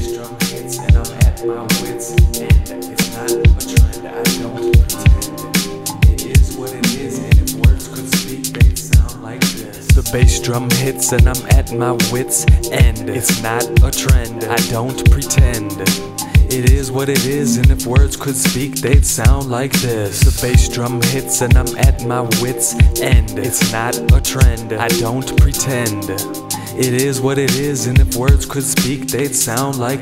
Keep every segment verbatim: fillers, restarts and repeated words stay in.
bass drum hits and I'm at my wits end. It's not a trend, I don't pretend. It is what it is, and if words could speak, they'd sound like this. The bass drum hits and I'm at my wits end. It's not a trend, I don't pretend. It is what it is, and if words could speak, they'd sound like this. The bass drum hits and I'm at my wits end. It's not a trend, I don't pretend. It is what it is, and if words could speak, they'd sound like.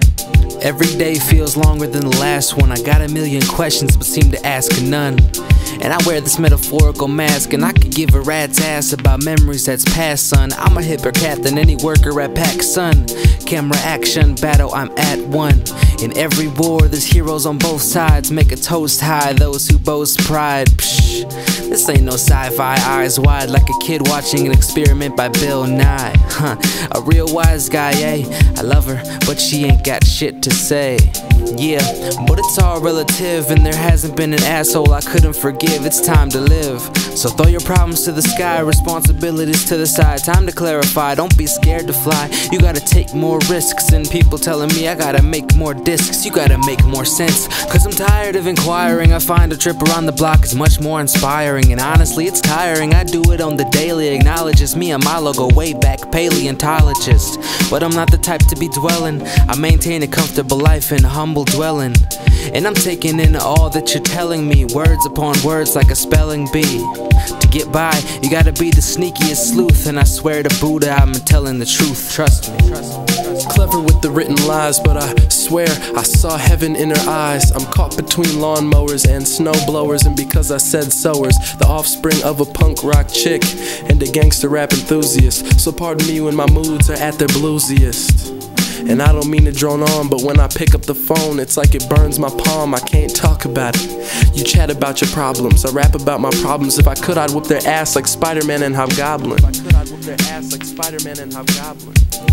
Every day feels longer than the last one. I got a million questions but seem to ask none. And I wear this metaphorical mask, and I could give a rat's ass about memories that's past, son. I'm a hipper cat than any worker at Pac Sun. Camera action, battle, I'm at one. In every war, there's heroes on both sides. Make a toast high, those who boast pride. Psh, this ain't no sci-fi, eyes wide like a kid watching an experiment by Bill Nye. Huh, a real wise guy, eh? I love her, but she ain't got shit to say. Yeah, but it's all relative, and there hasn't been an asshole I couldn't forgive. It's time to live, so throw your problems to the sky, responsibilities to the side. Time to clarify, don't be scared to fly. You gotta take more risks, and people telling me I gotta make more discs. You gotta make more sense, cause I'm tired of inquiring. I find a trip around the block is much more inspiring, and honestly it's tiring. I do it on the daily, acknowledges me and my logo way back, paleontologist. But I'm not the type to be dwelling. I maintain a comfortable life in a humble dwelling, and I'm taking in all that you're telling me, words upon words like a spelling bee. To get by, you gotta be the sneakiest sleuth, and I swear to Buddha I'm telling the truth. Trust me. Trust me. Clever with the written lies, but I swear I saw heaven in her eyes. I'm caught between lawnmowers and snowblowers, and because I said sowers, the offspring of a punk rock chick and a gangster rap enthusiast. So pardon me when my moods are at their bluesiest. And I don't mean to drone on, but when I pick up the phone, it's like it burns my palm. I can't talk about it. You chat about your problems, I rap about my problems. If I could, I'd whoop their ass like Spider-Man and Hobgoblin. If I could, I'd whoop their ass like Spider-Man and Hobgoblin.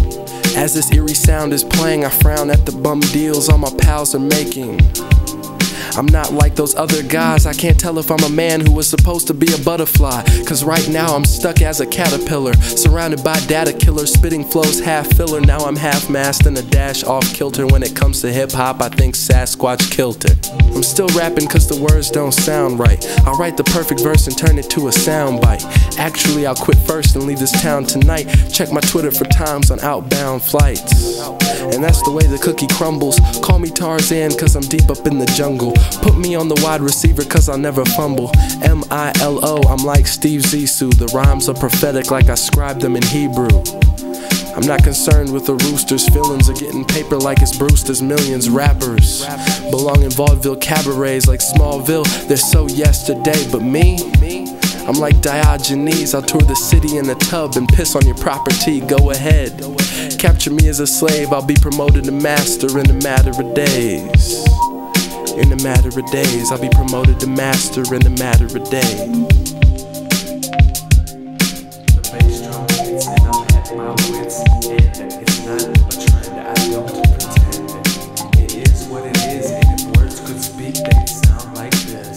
As this eerie sound is playing, I frown at the bum deals all my pals are making. I'm not like those other guys. I can't tell if I'm a man who was supposed to be a butterfly, cause right now I'm stuck as a caterpillar, surrounded by data killers, spitting flows half filler. Now I'm half-mast and a dash off kilter. When it comes to hip-hop, I think Sasquatch killed her. I'm still rapping cause the words don't sound right. I'll write the perfect verse and turn it to a soundbite. Actually, I'll quit first and leave this town tonight. Check my Twitter for times on outbound flights. And that's the way the cookie crumbles. Call me Tarzan cause I'm deep up in the jungle. Put me on the wide receiver cause I'll never fumble. M I L O, I'm like Steve Zissou. The rhymes are prophetic like I scribed them in Hebrew. I'm not concerned with the roosters' feelings of getting paper like it's Brewster's Millions. Rappers belong in vaudeville cabarets like Smallville. They're so yesterday, but me, I'm like Diogenes. I'll tour the city in a tub and piss on your property. Go ahead, capture me as a slave. I'll be promoted to master in a matter of days. In a matter of days, I'll be promoted to master in a matter of days. The bass drum hits and I'm at my wits end. It's not a trend, I don't pretend. It is what it is, and if words could speak, they'd sound like this.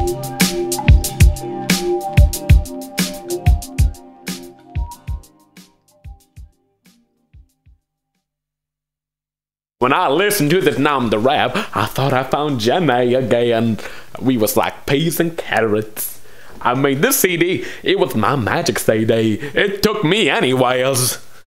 When I listened to the Nam the Rap, I thought I found Jenny again. We was like peas and carrots. I mean, this C D, it was my magic C D. It took me anyways.